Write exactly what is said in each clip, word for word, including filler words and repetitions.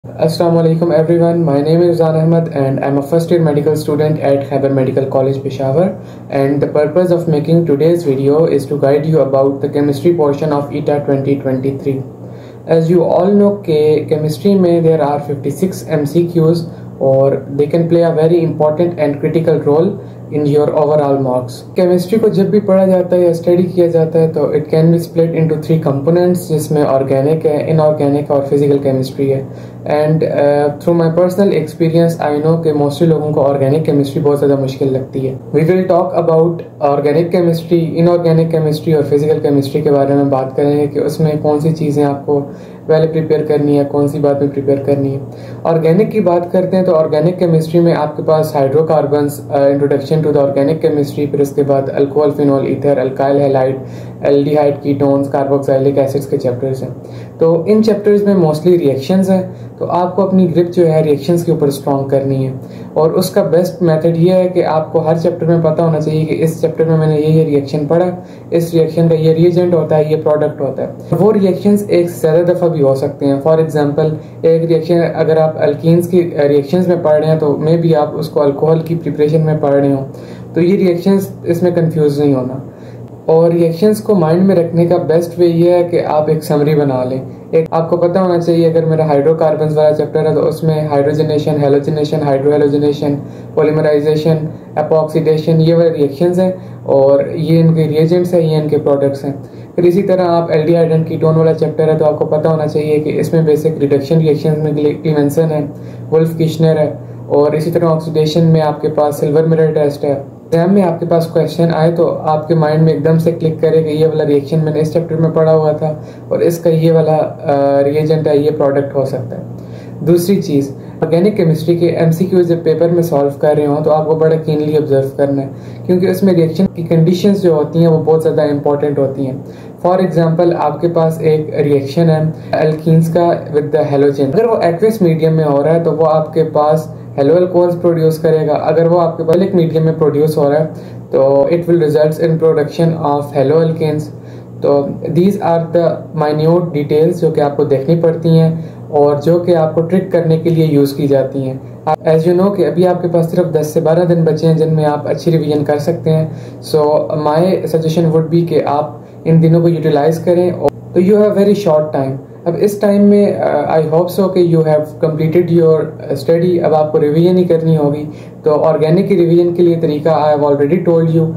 Assalamu alaikum everyone. My name is Zan Ahmed and I'm a first year medical student at Khyber Medical College Peshawar, and the purpose of making today's video is to guide you about the chemistry portion of E T A twenty twenty-three. As you all know कि chemistry में there are fifty-six M C Qs और they can play a very important and critical role in your overall marks. Chemistry को जब भी पढ़ा जाता है या स्टडी किया जाता है तो it can be split into three components, जिसमें ऑर्गेनिक है, इनऑर्गेनिक और फिजिकल केमिस्ट्री है. And through my personal experience I know कि मोस्टली लोगों को ऑर्गेनिक केमिस्ट्री बहुत ज़्यादा मुश्किल लगती है. We will talk about organic chemistry, inorganic chemistry और फिजिकल केमिस्ट्री के बारे में बात करेंगे कि उसमें कौन सी चीज़ें आपको पहले प्रिपेयर करनी है, कौन सी बात में प्रिपेयर करनी है. ऑर्गेनिक की बात करते हैं तो ऑर्गेनिक केमिस्ट्री में आपके पास hydrocarbons, introduction to the organic chemistry, फिर उसके बाद alcohol, phenol, ether, alkyl halide, aldehyde, ketones, carboxylic acids के चैप्टर्स हैं. तो इन चैप्टर्स में मोस्टली रिएक्शंस हैं, तो आपको अपनी ग्रिप जो है रिएक्शंस के ऊपर स्ट्रॉन्ग करनी है. और उसका बेस्ट मेथड ये है कि आपको हर चैप्टर में पता होना चाहिए कि इस चैप्टर में मैंने ये ये रिएक्शन पढ़ा, इस रिएक्शन का ये रिएजेंट होता है, ये प्रोडक्ट होता है. वो रिएक्शंस एक से ज़्यादा दफ़ा भी हो सकते हैं. फॉर एग्जांपल एक रिएक्शन अगर आप अल्कीन्स की रिएक्शंस में पढ़ रहे हैं तो मे भी आप उसको अल्कोहल की प्रिपरेशन में पढ़ रहे हो, तो ये रिएक्शंस इसमें कंफ्यूज नहीं होना. और रिएक्शंस को माइंड में रखने का बेस्ट वे ये है कि आप एक समरी बना लें. एक आपको पता होना चाहिए अगर मेरा हाइड्रोकार्बन्स वाला चैप्टर है तो उसमें hydrogenation, halogenation, hydrohalogenation, polymerization, epoxidation, ये वाले रिएक्शंस हैं और ये इनके रिएजेंट्स हैं, ये इनके प्रोडक्ट्स हैं. फिर इसी तरह आप एल्डिहाइड एंड कीटोन वाला चैप्टर है तो आपको पता होना चाहिए कि इसमें बेसिक रिडक्शन रिएक्शंस में क्लीमेंसन है, वुल्फ किश्नर है. और इसी तरह ऑक्सीडेशन में आपके पास सिल्वर मिरर टेस्ट है. एग्जाम में आपके पास क्वेश्चन आए तो आपके माइंड में एकदम से क्लिक करे कि ये वाला रिएक्शन मैंने इस चैप्टर में पढ़ा हुआ था और इसका ये वाला रिएजेंट है, ये प्रोडक्ट हो सकता है. दूसरी चीज़, ऑर्गेनिक केमिस्ट्री के एमसीक्यूज जब पेपर में सॉल्व कर रहे हो तो आपको बड़ा कीनली ऑब्जर्व करना है, क्योंकि उसमें रिएक्शन की कंडीशंस जो होती हैं वो बहुत ज़्यादा इंपॉर्टेंट होती हैं. फॉर एग्जांपल आपके पास एक रिएक्शन है एल्कीन्स का विद द हेलोजन. अगर वो एक्वस मीडियम में हो रहा है तो वो आपके पास हेलो अल्कोहल्स प्रोड्यूस करेगा. अगर वो आपके पब्लिक मीडियम में प्रोड्यूस हो रहा है तो it will result in production of halo alkanes. तो these are the minute details जो कि आपको देखनी पड़ती हैं और जो कि आपको ट्रिक करने के लिए यूज़ की जाती हैं. एज यू नो कि अभी आपके पास सिर्फ दस से बारह दिन बचे हैं जिनमें आप अच्छी रिवीजन कर सकते हैं. So my suggestion would be कि आप इन दिनों को यूटिलाइज करें. तो you have very short time. अब इस टाइम में आई होप सो कि you have completed your study. अब आपको रिवीजन ही करनी होगी. तो ऑर्गेनिक की रिवीजन के लिए तरीका I have already told you.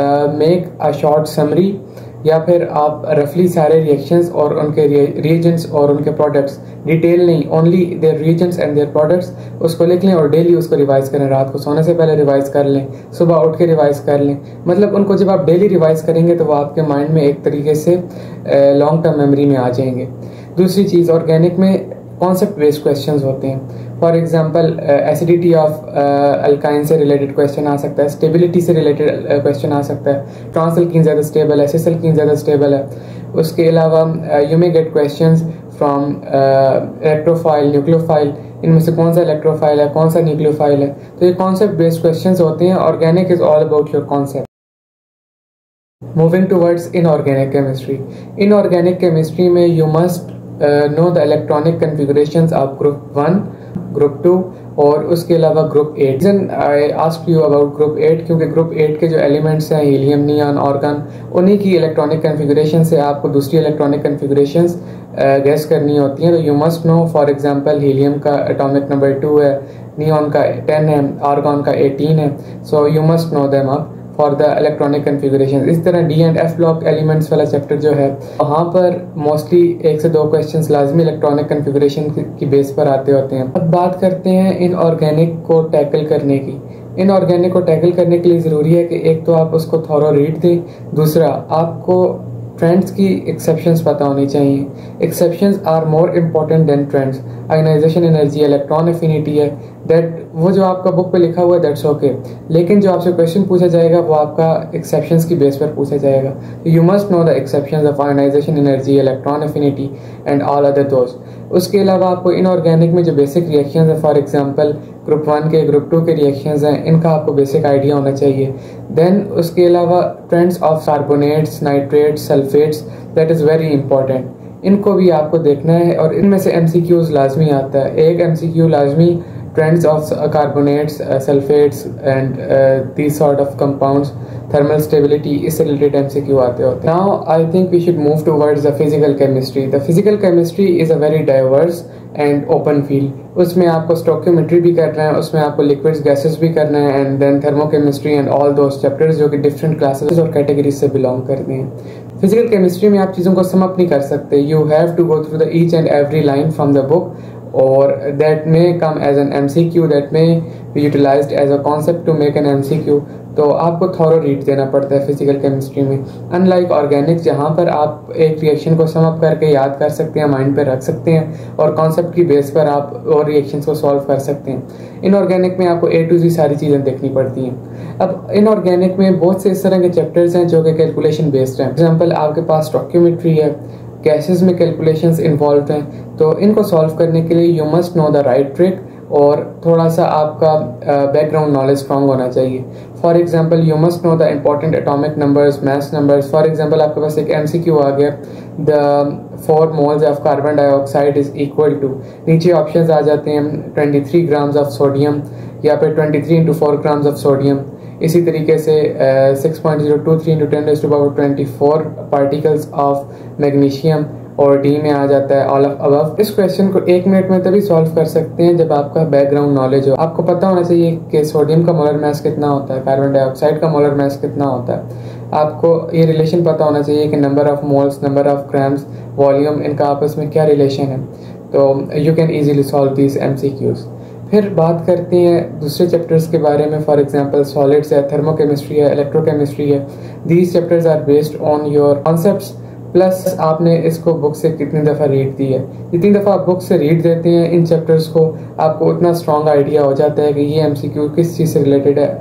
Make a short summary, या फिर आप रफली सारे रिएक्शंस और उनके रिएजेंट्स और उनके प्रोडक्ट्स, डिटेल नहीं, only their reagents and their products, उसको लिख लें और डेली उसको रिवाइज करें. रात को सोने से पहले रिवाइज कर लें, सुबह उठ के रिवाइज कर लें. मतलब उनको जब आप डेली रिवाइज करेंगे तो वो आपके माइंड में एक तरीके से लॉन्ग टर्म मेमोरी में आ जाएंगे. दूसरी चीज़, ऑर्गेनिक में कॉन्सेप्ट बेस्ड क्वेश्चंस होते हैं. For example acidity of alkyne से रिलेटेड क्वेश्चन आ सकता है, स्टेबिलिटी से रिलेटेड क्वेश्चन आ सकता है, ट्रांस अल्कीन ज़्यादा स्टेबल है, सिस अल्कीन ज़्यादा स्टेबल है. उसके अलावा you may get questions from electrophile, nucleophile, इनमें से कौन सा इलेक्ट्रोफाइल है, कौन सा न्यूक्लियोफाइल है. तो ये कॉन्सेप्ट बेस्ड क्वेश्चंस होते हैं. Organic is all about your concept. Moving towards inorganic chemistry. Inorganic chemistry में you must know the electronic configurations of group one, group two और उसके अलावा group eight. Reason I ask you about group eight क्योंकि group eight के जो elements हैं helium, neon, organ, उन्हीं की इलेक्ट्रॉनिक कन्फिगरेशन से आपको दूसरी इलेक्ट्रॉनिक कन्फिगरेशंस गेस करनी होती हैं. तो you must know. For example helium का एटॉमिक नंबर टू है, नियॉन का टेन है, आर्गन का एटीन है. So you must know them up for the electronic configuration. इस तरह d and f block elements वाला चैप्टर जो है वहाँ पर मोस्टली एक से दो क्वेश्चंस लाजमी इलेक्ट्रॉनिक कन्फिगरेशन की बेस पर आते होते हैं. अब बात करते हैं इनऑर्गेनिक को टैकल करने की. इनऑर्गेनिक को टैकल करने के लिए ज़रूरी है कि एक तो आप उसको थॉरो रीड दें, दूसरा आपको ट्रेंड्स की एक्सेप्शंस पता होनी चाहिए. Exceptions are more important than trends. Ionization energy, electron affinity है, दैट वो जो आपका बुक पे लिखा हुआ है दैट्स ओके, लेकिन जो आपसे क्वेश्चन पूछा जाएगा वो आपका एक्सेप्शंस की बेस पर पूछा जाएगा. You must know the exceptions of ionization energy, electron affinity and all other those. उसके अलावा आपको इनऑर्गेनिक में जो बेसिक रिएक्शंस है, फॉर एग्जांपल ग्रुप वन के, ग्रुप टू के रिएक्शंस हैं, इनका आपको बेसिक आइडिया होना चाहिए. देन उसके अलावा trends of carbonates, nitrates, sulphates, that is very important. इनको भी आपको देखना है और इनमें से एमसीक्यूज लाजमी आता है। एक एमसीक्यू लाजमी trends of carbonates, sulphates and these sort of compounds, thermal stability, इससे रिलेटेड एमसीक्यू आते होते हैं। Now I think we should move towards the physical chemistry. The physical chemistry is a very diverse and open field. उसमें आपको stoichiometry भी करना है, उसमें आपको लिक्विड्स गैसेस भी करना है, and then thermochemistry and all those chapters जो कि डिफरेंट क्लासेस और कैटेगरीज से बिलोंग करते हैं। फिजिकल केमिस्ट्री में आप चीज़ों को सम अप नहीं कर सकते। You have to go through the each and every line from the book, or that may come as an M C Q, that may be utilized as a concept to make an M C Q। तो आपको thorough read देना पड़ता है physical chemistry में, unlike organics जहाँ पर आप एक रिएक्शन को सम अप करके याद कर सकते हैं, माइंड पे रख सकते हैं और कॉन्सेप्ट की बेस पर आप और रिएक्शंस को सॉल्व कर सकते हैं। इनऑर्गेनिक में आपको ए टू जी सारी चीज़ें देखनी पड़ती हैं। अब इनऑर्गेनिक में बहुत से इस तरह के चैप्टर्स हैं जो कि कैलकुलेशन बेस्ड हैं। एग्जाम्पल आपके पास स्टोकियोमेट्री है, गैसेस में कैलकुलेशंस इन्वॉल्व हैं, तो इनको सॉल्व करने के लिए you must know the right trick और थोड़ा सा आपका बैकग्राउंड नॉलेज स्ट्रॉन्ग होना चाहिए। For example you must know the important atomic numbers, mass numbers. For example आपके पास एक एमसीक्यू आ गया, the four moles of carbon dioxide is equal to, नीचे ऑप्शंस आ जाते हैं twenty three grams of sodium या फिर twenty three into four grams of sodium. इसी तरीके से six point zero two three into ten to power twenty four particles of magnesium, और डी में आ जाता है ऑल ऑफ अबव। इस क्वेश्चन को एक मिनट में तभी सॉल्व कर सकते हैं जब आपका बैकग्राउंड नॉलेज हो। आपको पता होना चाहिए कि सोडियम का मोलर मास कितना होता है, कार्बन डाइऑक्साइड का मोलर मास कितना होता है। आपको ये रिलेशन पता होना चाहिए कि number of moles, number of grams, volume, इनका आपस में क्या रिलेशन है। तो you can easily solve these MCQs. फिर बात करते हैं दूसरे चैप्टर्स के बारे में। फॉर एग्जांपल सॉलिड्स है, थर्मोकेमिस्ट्री है, इलेक्ट्रोकेमिस्ट्री है। These chapters are based on your concepts, plus आपने इसको बुक से कितनी दफ़ा रीड दी है। जितनी दफ़ा आप बुक से रीड देते हैं इन चैप्टर्स को, आपको उतना स्ट्रॉन्ग आइडिया हो जाता है कि ये एमसीक्यू किस चीज़ से रिलेटेड है।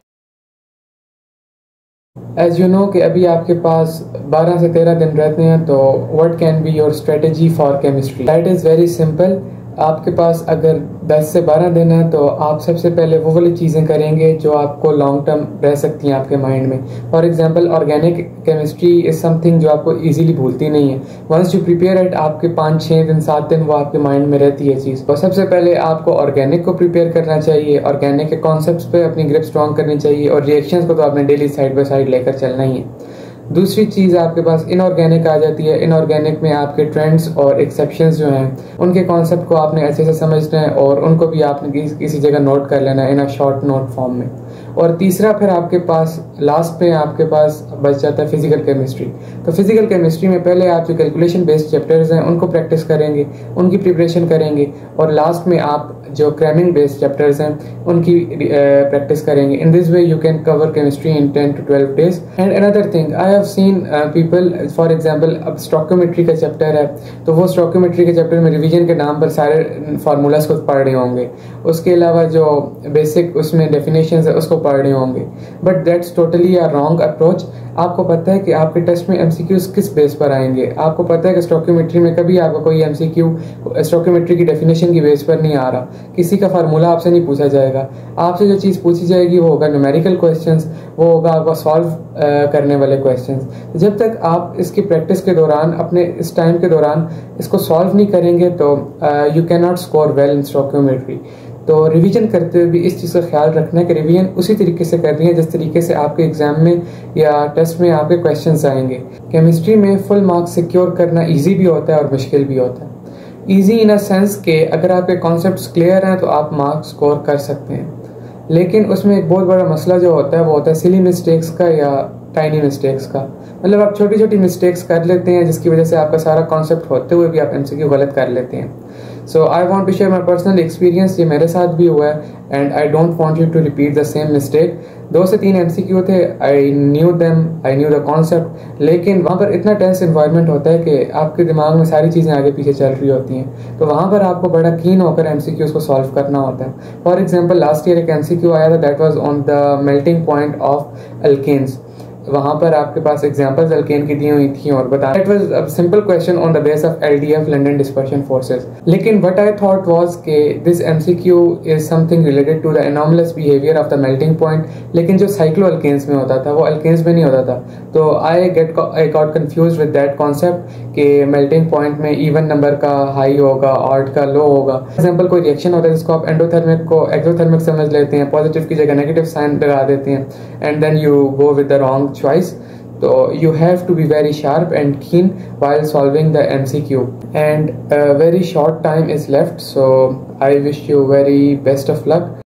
एज यू नो कि अभी आपके पास बारह से तेरह दिन रहते हैं, तो what can be your strategy for chemistry? That is very simple. आपके पास अगर दस से बारह दिन है तो आप सबसे पहले वो वाली चीज़ें करेंगे जो आपको लॉन्ग टर्म रह सकती हैं आपके माइंड में। For example organic chemistry is something जो आपको इजीली भूलती नहीं है। वंस यू प्रिपेयर इट, आपके पाँच छः दिन सात दिन वो आपके माइंड में रहती है चीज़। तो सबसे पहले आपको ऑर्गेनिक को प्रिपेयर करना चाहिए, ऑर्गेनिक के कॉन्सेप्ट्स पे अपनी ग्रिप स्ट्रॉन्ग करनी चाहिए, और रिएक्शंस को तो आपने डेली साइड बाई साइड लेकर चलना ही है। दूसरी चीज़ आपके पास इनऑर्गेनिक आ जाती है। इनऑर्गेनिक में आपके ट्रेंड्स और एक्सेप्शंस जो हैं उनके कॉन्सेप्ट को आपने अच्छे से समझना है और उनको भी आपने किसी जगह नोट कर लेना है in a short note form में। और तीसरा फिर आपके पास लास्ट में आपके पास बच जाता है फिजिकल केमिस्ट्री। तो फिजिकल केमिस्ट्री में पहले आप जो कैलकुलेशन बेस्ड चैप्टर्स हैं उनको प्रैक्टिस करेंगे, उनकी प्रिपरेशन करेंगे, और लास्ट में आप जो क्रैमिंग बेस्ड चैप्टर्स हैं उनकी प्रैक्टिस uh, करेंगे। In this way you can cover chemistry in ten to twelve days. And another thing I have seen people, for example अब स्टोकियोमेट्री का चैप्टर है, तो वो स्टोकियोमेट्री के चैप्टर में रिवीजन के नाम पर सारे फार्मूलाज को पढ़ रहे होंगे, उसके अलावा जो बेसिक उसमें डेफिनेशंस है उसको पढ़ रहे होंगे, but that's totally a wrong approach. आपको पता है कि आपके टेस्ट में एमसीक्यूज किस बेस पर आएंगे। आपको पता है कि स्टोकियोमेट्री में कभी आपका कोई एमसीक्यू स्टोकियोमेट्री की डेफिनेशन की बेस पर नहीं आ रहा, किसी का फार्मूला आपसे नहीं पूछा जाएगा। आपसे जो चीज़ पूछी जाएगी वो होगा न्यूमेरिकल क्वेश्चंस, वो होगा आपका सॉल्व करने वाले क्वेश्चंस। जब तक आप इसकी प्रैक्टिस के दौरान, अपने इस टाइम के दौरान इसको सॉल्व नहीं करेंगे तो you can not score well in stoichiometry. तो रिवीजन करते हुए भी इस चीज़ का ख्याल रखना है कि रिवीजन उसी तरीके से कर रही है जिस तरीके से आपके एग्जाम में या टेस्ट में आपके क्वेश्चंस आएंगे। केमिस्ट्री में फुल मार्क्स सिक्योर करना इजी भी होता है और मुश्किल भी होता है। इजी इन अ सेंस के अगर आपके कॉन्सेप्ट्स क्लियर हैं तो आप मार्क्स स्कोर कर सकते हैं, लेकिन उसमें एक बहुत बड़ा मसला जो होता है वो होता है सिली मिस्टेक्स का या टाइनी मिस्टेक्स का। मतलब आप छोटी छोटी मिस्टेक्स कर लेते हैं जिसकी वजह से आपका सारा कॉन्सेप्ट होते हुए भी आप एमसीक्यू गलत कर लेते हैं। So I want to share my personal experience, ये मेरे साथ भी हुआ है and I don't want you to repeat the same mistake. दो से तीन एमसीक्यू थे, I knew them, I knew the concept, लेकिन वहाँ पर इतना टेंस इन्वायरमेंट होता है कि आपके दिमाग में सारी चीज़ें आगे पीछे चल रही होती हैं, तो वहाँ पर आपको बड़ा कीन होकर एमसीक्यूज को सॉल्व करना होता है। फॉर एग्जाम्पल लास्ट ईयर एक एमसीक्यू आया था, that was on the melting point of alkanes. वहाँ पर आपके पास एग्जांपल्स अल्केन की दी हुई थी और बताना it was a simple question on the base of LDF London dispersion forces. लेकिन व्हाट आई थॉट वाज के this MCQ is something related to the anomalous behaviour of the melting point, लेकिन जो cyclo alkanes में होता था वो alkanes में नहीं होता था। तो I get I got confuse with that concept कि मेल्टिंग पॉइंट में इवन नंबर का हाई होगा, ऑड का लो होगा। फॉर एग्जाम्पल कोई रिएक्शन होता है जिसको आप एंडोथर्मिक को एक्सोथर्मिक समझ लेते हैं, पॉजिटिव की जगह नेगेटिव साइन लगा देते हैं, and then you go with the wrong choice. So you have to be very sharp and keen while solving the M C Q, and a very short time is left, so I wish you very best of luck.